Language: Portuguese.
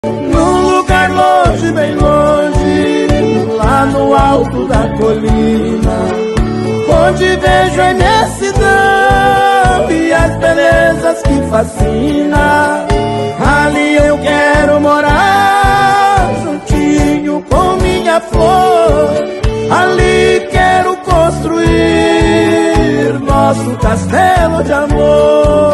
num lugar longe, bem longe, lá no alto da colina, onde vejo a imensidão e as belezas que fascina. Ali eu quero morar, juntinho com minha flor. Ali quero construir nosso castelo de amor.